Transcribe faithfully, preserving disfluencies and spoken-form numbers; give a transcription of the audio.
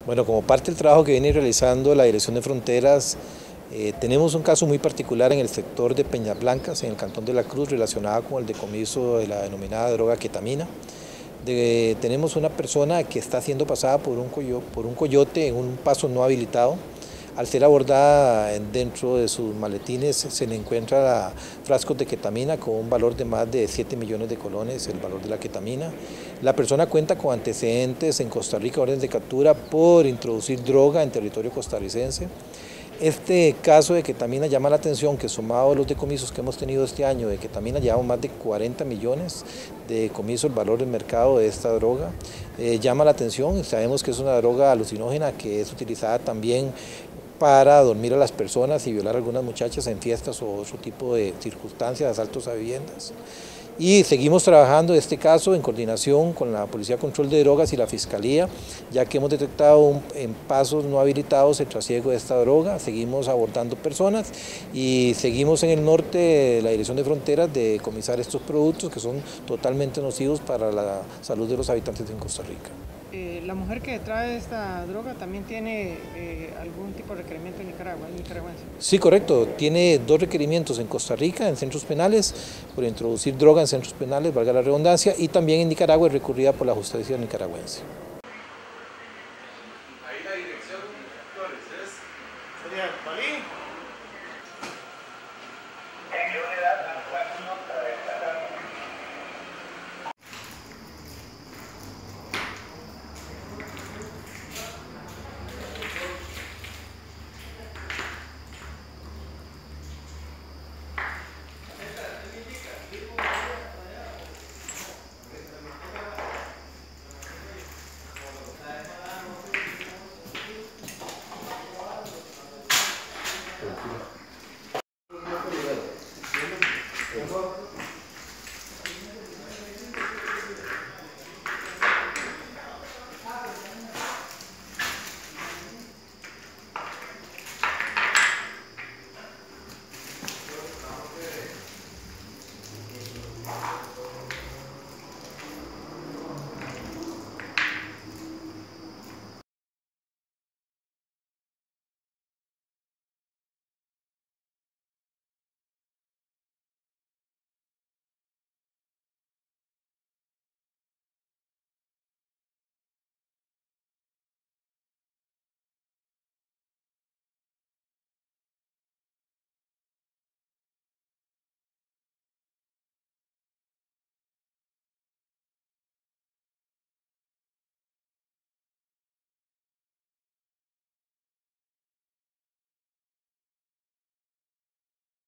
Bueno, como parte del trabajo que viene realizando la Dirección de Fronteras, eh, tenemos un caso muy particular en el sector de Peñas Blancas, en el Cantón de la Cruz, relacionado con el decomiso de la denominada droga ketamina. De, tenemos una persona que está siendo pasada por un, coyo, por un coyote en un paso no habilitado. Al ser abordada dentro de sus maletines se le encuentra frascos de ketamina con un valor de más de siete millones de colones, el valor de la ketamina. La persona cuenta con antecedentes en Costa Rica, órdenes de captura por introducir droga en territorio costarricense. Este caso de ketamina llama la atención que sumado a los decomisos que hemos tenido este año de ketamina, llevamos más de cuarenta millones de decomisos, el valor del mercado de esta droga. Eh, llama la atención, sabemos que es una droga alucinógena que es utilizada también para dormir a las personas y violar a algunas muchachas en fiestas o otro tipo de circunstancias, asaltos a viviendas. Y seguimos trabajando este caso en coordinación con la Policía de Control de Drogas y la Fiscalía, ya que hemos detectado un, en pasos no habilitados el trasiego de esta droga. Seguimos abordando personas y seguimos en el norte de la Dirección de Fronteras de decomisar estos productos que son totalmente nocivos para la salud de los habitantes en Costa Rica. Eh, la mujer que trae esta droga también tiene eh, algún tipo de requerimiento en Nicaragua, en nicaragüense. Sí, correcto. Tiene dos requerimientos en Costa Rica, en centros penales, por introducir droga en centros penales, valga la redundancia, y también en Nicaragua es recurrida por la justicia nicaragüense. Ahí la dirección, Flores, es... Sería Balín. ¿En qué unidad? Cultura.